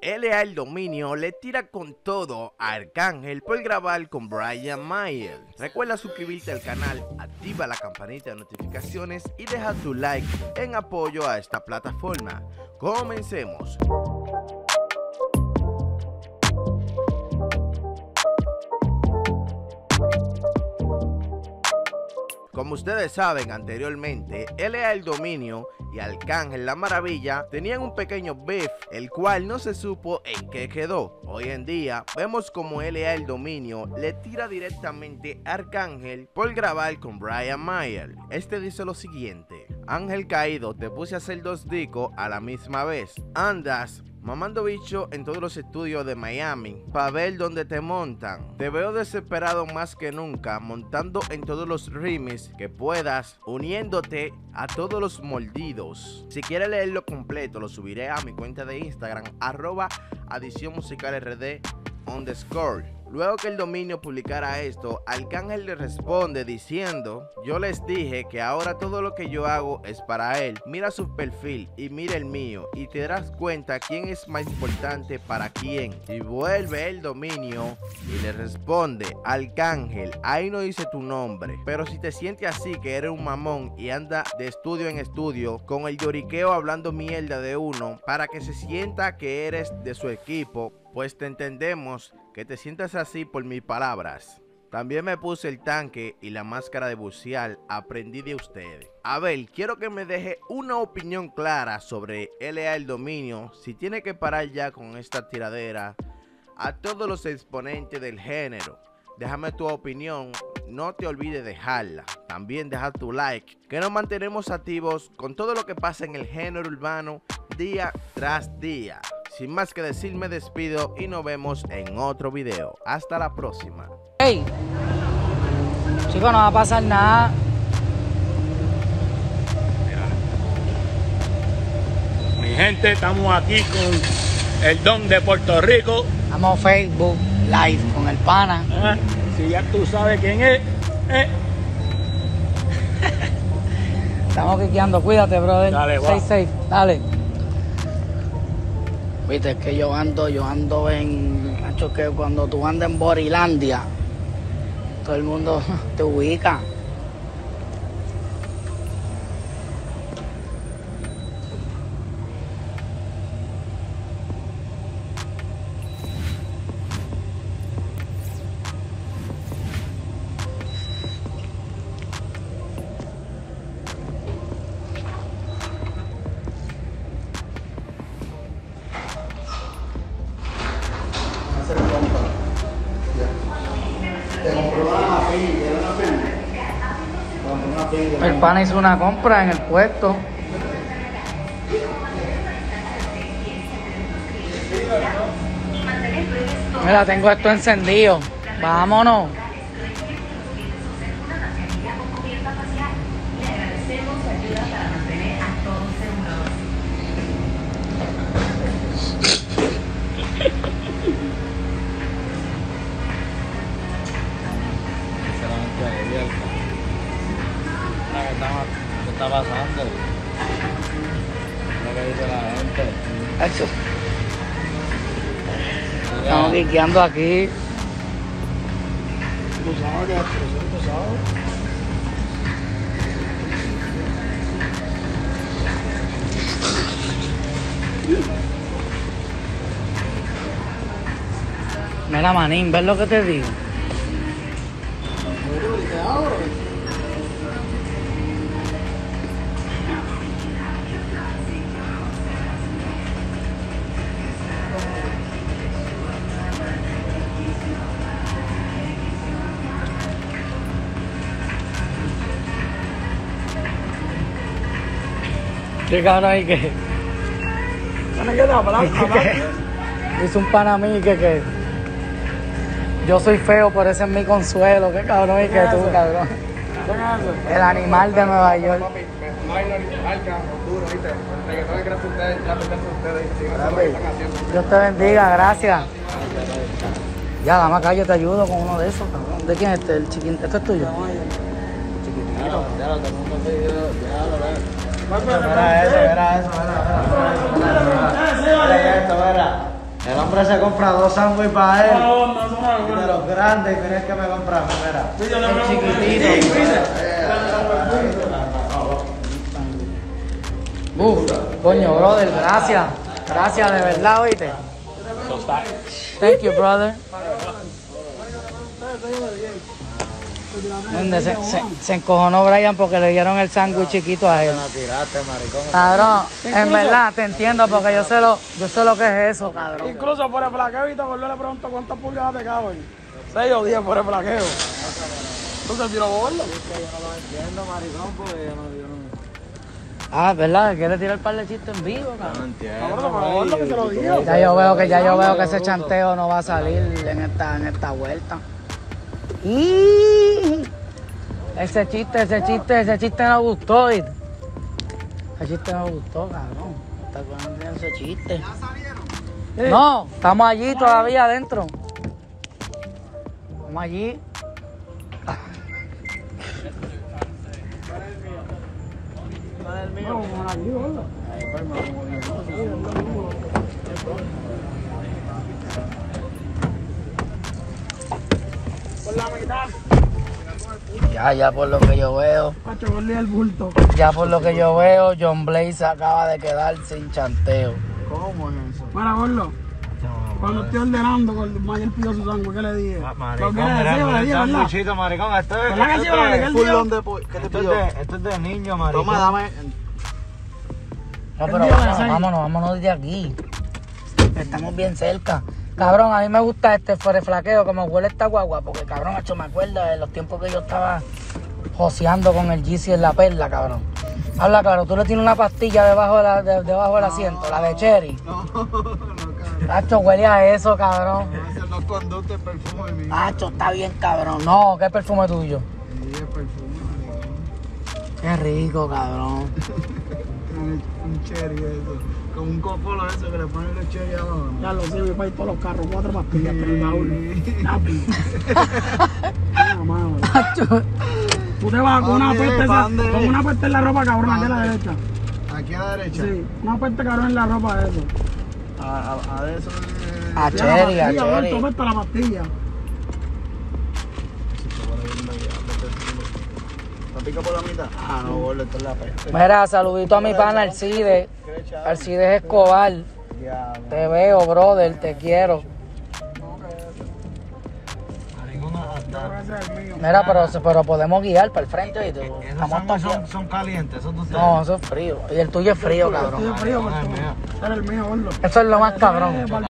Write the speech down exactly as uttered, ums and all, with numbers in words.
L A El Dominio le tira con todo a Arcángel por grabar con Brian Mayer. Recuerda suscribirte al canal, activa la campanita de notificaciones y deja tu like en apoyo a esta plataforma. Comencemos. Como ustedes saben, anteriormente, L A El Dominio y Arcángel La Maravilla tenían un pequeño beef, el cual no se supo en qué quedó. Hoy en día, vemos como L A El Dominio le tira directamente a Arcángel por grabar con Brian Mayer. Este dice lo siguiente: Ángel caído, te puse a hacer dos discos a la misma vez. Andas mamando bicho en todos los estudios de Miami para ver dónde te montan. Te veo desesperado más que nunca, montando en todos los remix que puedas, uniéndote a todos los mordidos. Si quieres leerlo completo, lo subiré a mi cuenta de Instagram, arroba adición musical rd underscore. Luego que el Dominio publicara esto, Arcángel le responde diciendo: yo les dije que ahora todo lo que yo hago es para él. Mira su perfil y mira el mío y te darás cuenta quién es más importante para quién. Y vuelve el Dominio y le responde: Arcángel, ahí no dice tu nombre, pero si te sientes así que eres un mamón y anda de estudio en estudio con el lloriqueo hablando mierda de uno para que se sienta que eres de su equipo, pues te entendemos que te sientas así por mis palabras. También me puse el tanque y la máscara de bucear, aprendí de ustedes. A ver, quiero que me deje una opinión clara sobre L A El Dominio, si tiene que parar ya con esta tiradera a todos los exponentes del género. Déjame tu opinión, no te olvides dejarla. También deja tu like, que nos mantenemos activos con todo lo que pasa en el género urbano día tras día. Sin más que decir, me despido y nos vemos en otro video. Hasta la próxima. Hey, chicos, no va a pasar nada. Mi gente, estamos aquí con el Don de Puerto Rico. Estamos Facebook Live con el pana. Ah, si ya tú sabes quién es. Eh. Estamos quiqueando, cuídate, brother. Dale, va. Stay safe, dale. Viste, es que yo ando, yo ando en, macho, que cuando tú andas en Borilandia, todo el mundo te ubica. El pana hizo una compra en el puesto. Mira, tengo esto encendido. Vámonos. ¿Qué está pasando? Lo que dice la gente. Eso. Estamos quiqueando aquí. ¿Tú sabes que tú sabes? Mira, manín, ¿ves lo que te digo? ¿Qué cabrón ahí que? Dice un pana a mí que, que yo soy feo, pero ese es mi consuelo. ¿Qué cabrón ahí que tú, cabrón? El animal de Nueva York. Dios te bendiga, gracias. Ya, dame acá, yo te ayudo con uno de esos, cabrón. ¿De quién es este? El chiquín. ¿Esto es tuyo? Chiquitito, ya lo tengo un video, ya lo veo. Mira eso, mira eso, mira, mira, mira, mira, mira, mira esto, mira. hombre se compra dos sándwiches para él. No, no, no, no, Y de los grandes, mira el que me compra, mira. Sí, yo le El veo- chiquitito. Sí, mire. Uf, coño, brother, gracias. Gracias de verdad, oíste. So está. Thank you, brother. Donde se, se, se encojonó Brian porque le dieron el sándwich chiquito a él. Cabrón, en verdad te entiendo porque yo sé lo, yo sé lo que es eso, cabrón. Incluso por el flaqueo, y te volvió le pregunto cuántas pulgadas te caben. seis o diez por el flaqueo. Entonces, si lo gordo. Ah, ¿verdad? Quiere tirar el par de chistes en vivo, cabrón. Cabrón, pero gordo que se lo digo. Ya yo veo que ya yo veo que ese chanteo no va a salir en esta, en esta vuelta. Y ese chiste, ese chiste, ese chiste no gustó, ¿viste? Ese chiste no gustó, cabrón. ¿Está poniendo ese chiste? No, estamos allí todavía adentro. Estamos allí. Por la mitad. Ya, ya por lo que yo veo, Pacho, gordo el bulto. ya por lo que yo veo, John Blaze acaba de quedar sin chanteo. ¿Cómo es eso? Mira, gordo. Cuando estoy ordenando, cuando Mayer pidió su sándwich, ¿qué le dije? ¿Lo que le decía? Le dije, ¿verdad? maricón, esto es... ¿Verdad que sí, vale? ¿Qué él Full dijo? on de po- ¿Qué te Este pidió? es de- Esto es de niño, maricón. Toma, dame. No, pero vámonos, vámonos, vámonos de aquí. Estamos bien cerca. Cabrón, a mí me gusta este flaqueo, como huele esta guagua, porque cabrón, hecho, me acuerda de los tiempos que yo estaba joseando con el G C en la perla, cabrón. Habla claro, tú le tienes una pastilla debajo, de la, de- debajo del asiento, la de Cherry. No, no, cabrón. Hacho, huele a eso, cabrón. Ese no conduce perfume mío. Hacho, está bien, cabrón. No, ¿qué perfume tuyo? Sí, es perfume, maricón. Qué rico, cabrón. Un, un cherry eso. Con un copolo eso que le ponen los cherry abajo. Ya lo sé, voy para ir todos los carros, cuatro pastillas, pero el baúl. Napi. Mamá, Hacho, tú te vas con una ¿Dónde? peste, esa- ¿Dónde? con una peste en la ropa, cabrón, aquí a la ¿Dónde? derecha. Aquí a la derecha. Sí, una peste, cabrón, en la ropa de eso. A, a, a de eso. eh, A Sí, Cherry, la a pastilla, cabrón, Cherry. tú peste la pastilla. ¿La pica por la mitad? Ah, no, boludo, esto es la peste. Mira, saludito a mi pana Alcide. Alcides Escobar. Ya, Te veo, brother, te quiero. maricón, hasta... Ese es el mío. Mira, pero, pero podemos guiar para el frente, ¿viste? Esos Estamos sándwiches son, toqueados. son calientes, esos dos. No, eso es frío. Y el tuyo es frío, cabrón. Estoy frío, Ay, pero mía. tú eres el mío, gordo. Eso es lo más cabrón. Eh,